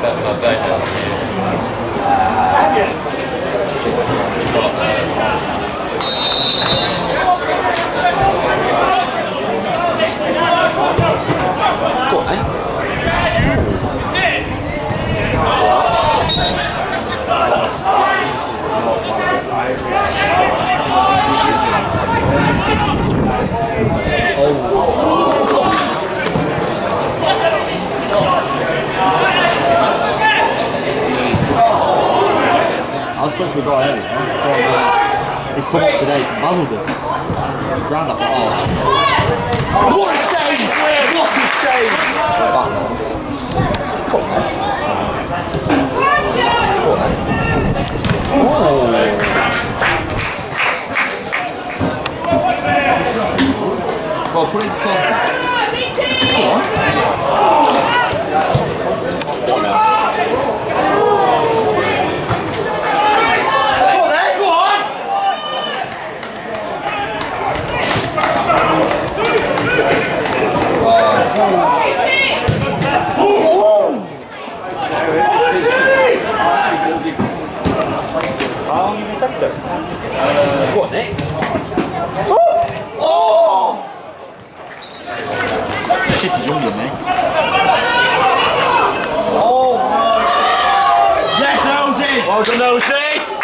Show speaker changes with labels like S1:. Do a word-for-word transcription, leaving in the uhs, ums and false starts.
S1: seven, I don't know how many years. Got, uh,
S2: Go on, eh?
S3: I was supposed to have got early, huh? From, uh, he's come up today from Basildon. Ground up at arse.
S2: What a save! What a save! Come on, man. Come on, man. Oh! Well, put it into contact. Come on. What now? Go on, Nick. Oh! Oh!
S3: Shitty younger than me.
S2: Oh!
S3: Yes, Nosey!
S2: Well done, Nosey!